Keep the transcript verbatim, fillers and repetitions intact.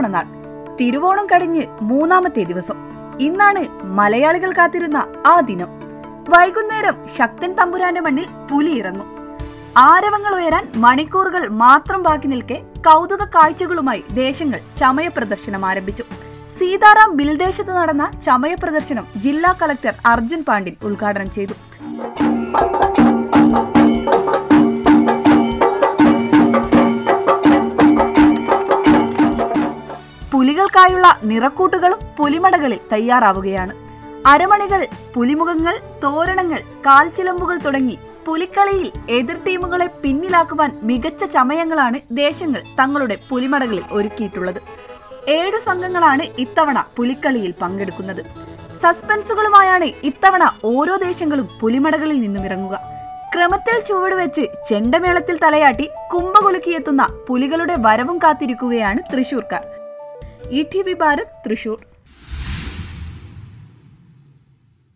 തിരുവോണനാൾ. തിരുവോണം കഴിഞ്ഞ് മൂന്നാമത്തെ ദിവസം. ഇന്നാണ് മലയാളികൾ കാത്തിരുന്ന ആ ദിനം. വൈകുന്നേരം ശക്തൻ തമ്പുരാന്റെ മണ്ണിൽ പുലി ഇറങ്ങും. ആരവങ്ങൾ ഉയരാൻ മണിക്കൂറുകൾ മാത്രം ബാക്കി നിൽക്കെ കൗതുക കാഴ്ചകളുമായി ദേശങ്ങൾ ചമയ പ്രദർശനം ആരംഭിച്ചു. സീതാറാം ബിൽദേശത്ത് നടന്ന ചമയ പ്രദർശനം ജില്ലാ കളക്ടർ അർജുൻ പാണ്ഡ്യൻ ഉദ്ഘാടനം ചെയ്തു. പുലികൾക്കായുള്ള നിറക്കൂട്ടുകളും പുലിമടകളിൽ തയ്യാറാവുകയാണ്. അരമണികൾ, പുലിമുഖങ്ങൾ, തോരണങ്ങൾ, കാൽച്ചിലമ്പുകൾ തുടങ്ങി പുലിക്കളിയിൽ എതിർ ടീമുകളെ പിന്നിലാക്കുവാൻ മികച്ച ചമയങ്ങളാണ് ദേശങ്ങൾ തങ്ങളുടെ പുലിമടകളിൽ ഒരുക്കിയിട്ടുള്ളത്. ഏഴു സംഘങ്ങളാണ് ഇത്തവണ പുലിക്കളിയിൽ പങ്കെടുക്കുന്നത്. സസ്പെൻസുകളുമായാണ് ഇത്തവണ ഓരോ ദേശങ്ങളും പുലിമടകളിൽ നിന്നും ഇറങ്ങുക. ക്രമത്തിൽ ചുവടുവെച്ച് ചെണ്ടമേളത്തിൽ തലയാട്ടി കുംഭകുലുക്കിയെത്തുന്ന പുലികളുടെ വരവും കാത്തിരിക്കുകയാണ് തൃശൂർക്കാർ. E T V Bharat, Thrissur.